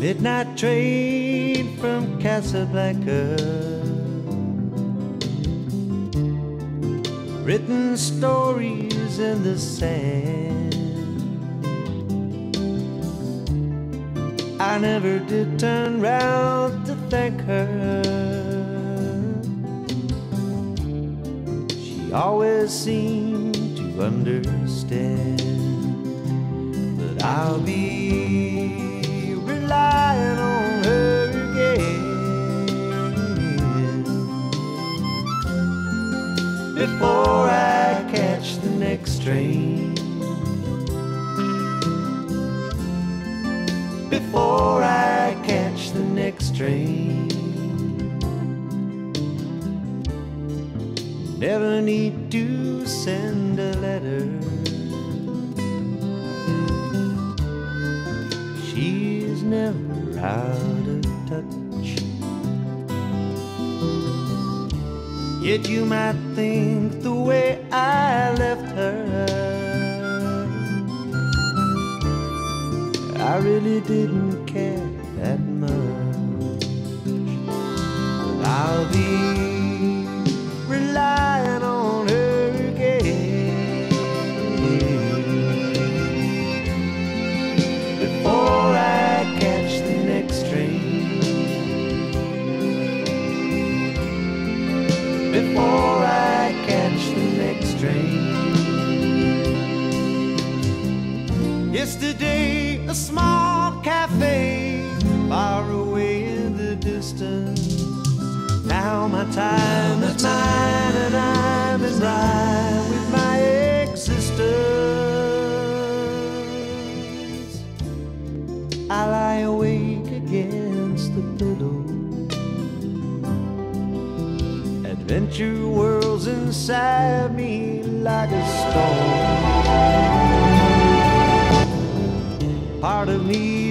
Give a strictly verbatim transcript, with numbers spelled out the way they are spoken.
Midnight train from Casablanca, written stories in the sand. I never did turn round to thank her. She always seemed to understand that I'll be relying on her again before I catch the next train, before I catch the next train. Never need to send a letter. She's never out of touch. Yet you might think the way I left her, I really didn't care that much. But I'll be relying on her again before I catch the next train, before I catch the next train. Yesterday, a small cafe far away in the distance. Now my time is mine and I'm in rhyme with my existence. I lie awake against the pillow. Adventure whirls inside me like a storm. Part of me